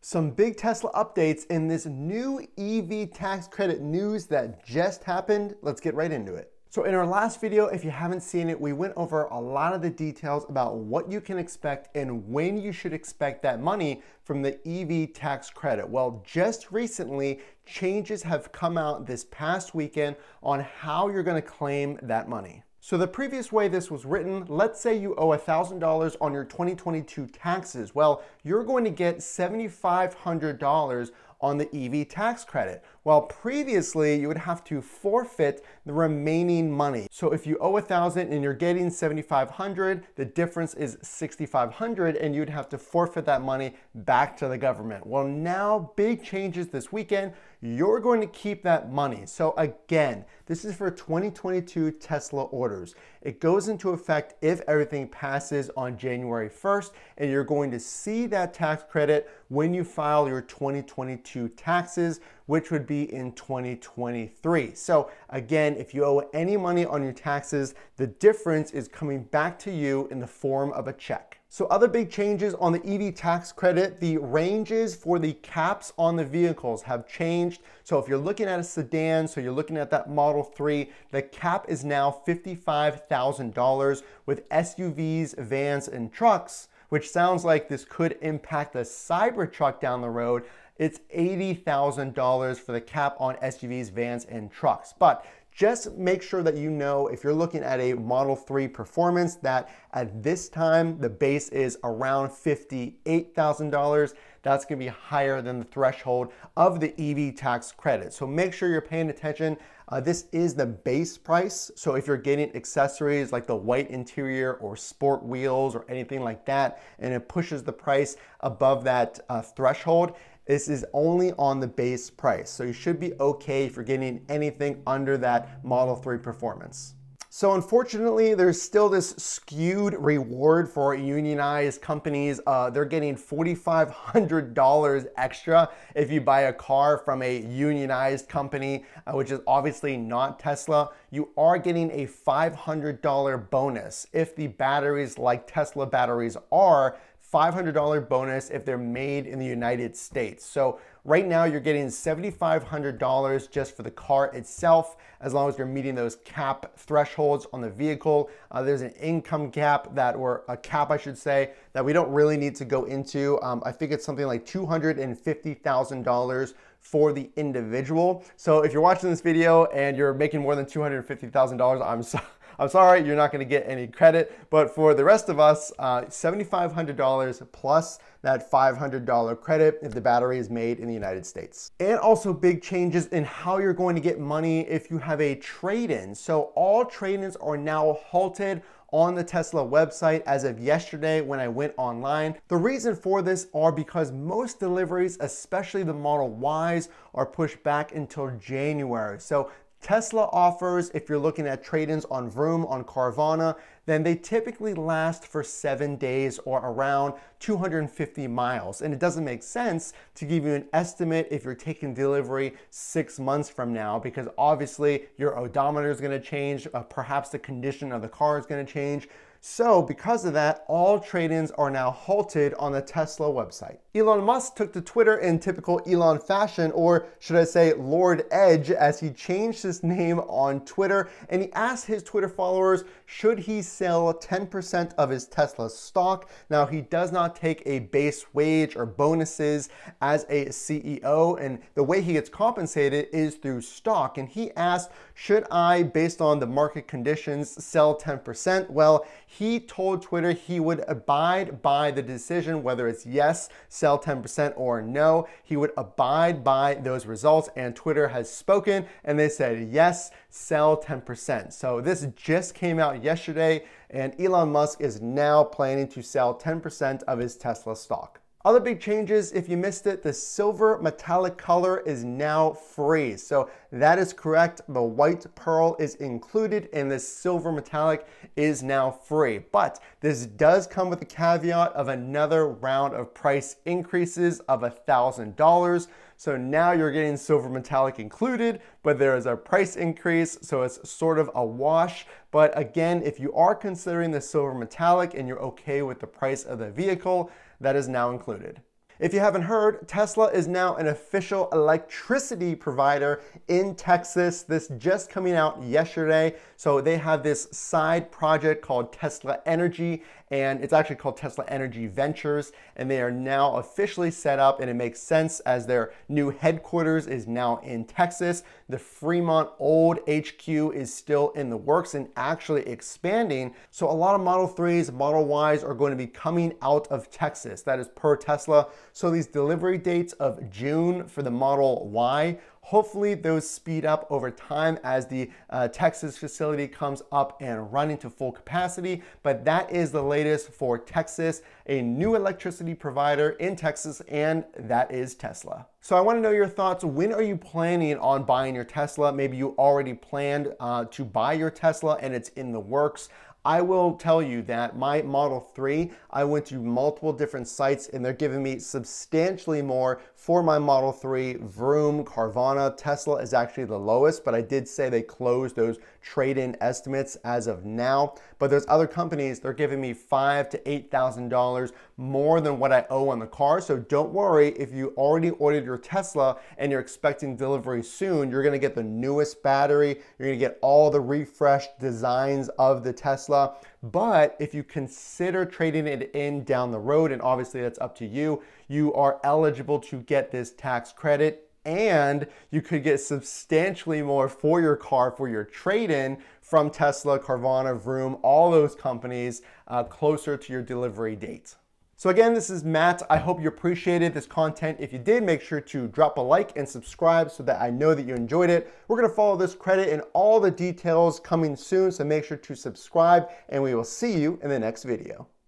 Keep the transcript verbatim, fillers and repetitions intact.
Some big Tesla updates in this new E V tax credit news that just happened. Let's get right into it. So in our last video, if you haven't seen it, we went over a lot of the details about what you can expect and when you should expect that money from the E V tax credit. Well, just recently, changes have come out this past weekend on how you're going to claim that money. So the previous way this was written, let's say you owe one thousand dollars on your twenty twenty-two taxes. Well, you're going to get seven thousand five hundred dollars on the E V tax credit. Well, previously you would have to forfeit the remaining money. So if you owe one thousand dollars and you're getting seven thousand five hundred dollars, the difference is six thousand five hundred dollars and you'd have to forfeit that money back to the government. Well, now big changes this weekend. You're going to keep that money. So again, this is for twenty twenty-two Tesla orders. It goes into effect if everything passes on January first, and you're going to see that tax credit when you file your twenty twenty-two taxes, which would be in twenty twenty-three. So again, if you owe any money on your taxes, the difference is coming back to you in the form of a check. So other big changes on the E V tax credit, the ranges for the caps on the vehicles have changed. So if you're looking at a sedan, so you're looking at that Model three, the cap is now fifty-five thousand dollars. With S U Vs, vans, and trucks, which sounds like this could impact the Cybertruck down the road, it's eighty thousand dollars for the cap on S U Vs, vans, and trucks. But just make sure that you know if you're looking at a Model three Performance that at this time the base is around fifty-eight thousand dollars. That's going to be higher than the threshold of the E V tax credit. So make sure you're paying attention. Uh, this is the base price. So if you're getting accessories like the white interior or sport wheels or anything like that, and it pushes the price above that uh, threshold, this is only on the base price. So you should be okay if you're getting anything under that Model three Performance. So unfortunately, there's still this skewed reward for unionized companies. Uh, they're getting four thousand five hundred dollars extra if you buy a car from a unionized company, uh, which is obviously not Tesla. You are getting a five hundred dollar bonus if the batteries, like Tesla batteries are, five hundred dollar bonus if they're made in the United States. So right now you're getting seven thousand five hundred dollars just for the car itself, as long as you're meeting those cap thresholds on the vehicle. Uh, there's an income cap that, or a cap I should say, that we don't really need to go into. Um, I think it's something like two hundred fifty thousand dollars for the individual. So if you're watching this video and you're making more than two hundred fifty thousand dollars, I'm sorry. I'm sorry, you're not going to get any credit, but for the rest of us, uh, seven thousand five hundred dollars plus that five hundred dollar credit if the battery is made in the United States. And also big changes in how you're going to get money if you have a trade-in. So all trade-ins are now halted on the Tesla website as of yesterday when I went online. The reason for this are because most deliveries, especially the Model Ys, are pushed back until January. So Tesla offers, if you're looking at trade-ins on Vroom, on Carvana, then they typically last for seven days or around two hundred fifty miles. And it doesn't make sense to give you an estimate if you're taking delivery six months from now, because obviously your odometer is going to change, uh, perhaps the condition of the car is going to change. So because of that, all trade-ins are now halted on the Tesla website. Elon Musk took to Twitter in typical Elon fashion, or should I say Lord Edge, as he changed his name on Twitter, and he asked his Twitter followers, should he sell ten percent of his Tesla stock? Now, he does not take a base wage or bonuses as a C E O, and the way he gets compensated is through stock. And he asked, should I, based on the market conditions, sell ten percent? Well, he told Twitter he would abide by the decision, whether it's yes, sell ten percent, or no. He would abide by those results, and Twitter has spoken and they said yes, sell ten percent. So this just came out yesterday, and Elon Musk is now planning to sell ten percent of his Tesla stock. Other big changes, if you missed it, the silver metallic color is now free. So that is correct. The white pearl is included and the silver metallic is now free. But this does come with a caveat of another round of price increases of one thousand dollars. So now you're getting silver metallic included, but there is a price increase, so it's sort of a wash. But again, if you are considering the silver metallic and you're okay with the price of the vehicle, that is now included. If you haven't heard, Tesla is now an official electricity provider in Texas. This just coming out yesterday. So they have this side project called Tesla Energy, and it's actually called Tesla Energy Ventures, and they are now officially set up, and it makes sense as their new headquarters is now in Texas. The Fremont old H Q is still in the works and actually expanding. So a lot of Model threes, Model Ys are going to be coming out of Texas. That is per Tesla. So these delivery dates of June for the Model Y, hopefully those speed up over time as the uh, Texas facility comes up and running to full capacity. But that is the latest for Texas, a new electricity provider in Texas, and that is Tesla. So I want to know your thoughts. When are you planning on buying your Tesla? Maybe you already planned uh, to buy your Tesla and it's in the works. I will tell you that my Model three, I went to multiple different sites and they're giving me substantially more for my Model three. Vroom, Carvana, Tesla is actually the lowest, but I did say they closed those trade-in estimates as of now. But there's other companies, they're giving me five to eight thousand dollars more than what I owe on the car. So don't worry, if you already ordered your Tesla and you're expecting delivery soon, you're gonna get the newest battery, you're gonna get all the refreshed designs of the Tesla. But if you consider trading it in down the road, and obviously that's up to you, you are eligible to get this tax credit, and you could get substantially more for your car for your trade-in from Tesla, Carvana, Vroom, all those companies uh, closer to your delivery date. So again, this is Matt. I hope you appreciated this content. If you did, make sure to drop a like and subscribe so that I know that you enjoyed it. We're gonna follow this credit and all the details coming soon, so make sure to subscribe, and we will see you in the next video.